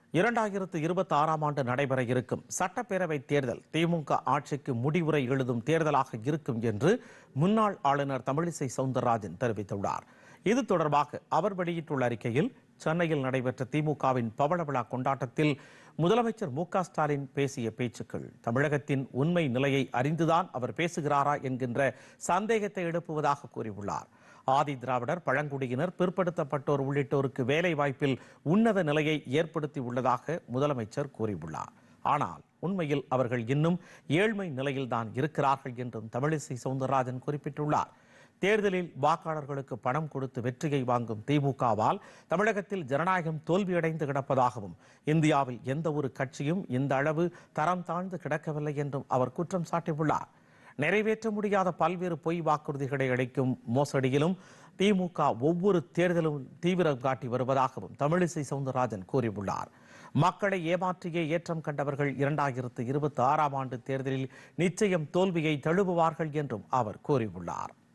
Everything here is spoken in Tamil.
2026ஆம் ஆண்டு நடைபெற இருக்கும் சட்டப்பேரவை தேர்தல் திமுக ஆட்சிக்கு முடிவுரை எழுதும் தேர்தலாக இருக்கும் என்று முன்னாள் ஆளுநர் தமிழிசை சவுந்தரராஜன் தெரிவித்துள்ளார். இது தொடர்பாக அவர் வெளியிட்டுள்ள அறிக்கையில், சென்னையில் நடைபெற்ற திமுகவின் பவள விழா கொண்டாட்டத்தில் முதலமைச்சர் மு.க.ஸ்டாலின் பேசிய பேச்சுக்கள் தமிழகத்தின் உண்மை நிலையை அறிந்துதான் அவர் பேசுகிறாரா என்கின்ற சந்தேகத்தை எழுப்புவதாக கூறியுள்ளார். ஆதி திராவிடர், பழங்குடியினர், பிற்படுத்தப்பட்டோர் உள்ளிட்டோருக்கு வேலை வாய்ப்பில் உன்னத நிலையை ஏற்படுத்தி உள்ளதாக முதலமைச்சர் கூறியுள்ளார். ஆனால் உண்மையில் அவர்கள் இன்னும் ஏழ்மை நிலையில்தான் இருக்கிறார்கள் என்றும் தமிழிசை சவுந்தரராஜன் குறிப்பிட்டுள்ளார். தேர்தலில் வாக்காளர்களுக்கு பணம் கொடுத்து வெற்றியை வாங்கும் திமுகவால் தமிழகத்தில் ஜனநாயகம் தோல்வியடைந்து கிடப்பதாகவும், இந்தியாவில் எந்த ஒரு கட்சியும் இந்த அளவு தரம் தாழ்ந்து கிடக்கவில்லை என்றும் அவர் குற்றம் சாட்டியுள்ளார். நிறைவேற்ற முடியாத பல்வேறு பொய் வாக்குறுதிகளை அளிக்கும் மோசடியிலும் திமுக ஒவ்வொரு தேர்தலும் தீவிரம் காட்டி வருவதாகவும் தமிழிசை சவுந்தரராஜன் கூறியுள்ளார். மக்களை ஏமாற்றியே ஏற்றம் கண்டவர்கள் 2026ஆம் ஆண்டு தேர்தலில் நிச்சயம் தோல்வியை தழுவுவார்கள் என்றும் அவர் கூறியுள்ளார்.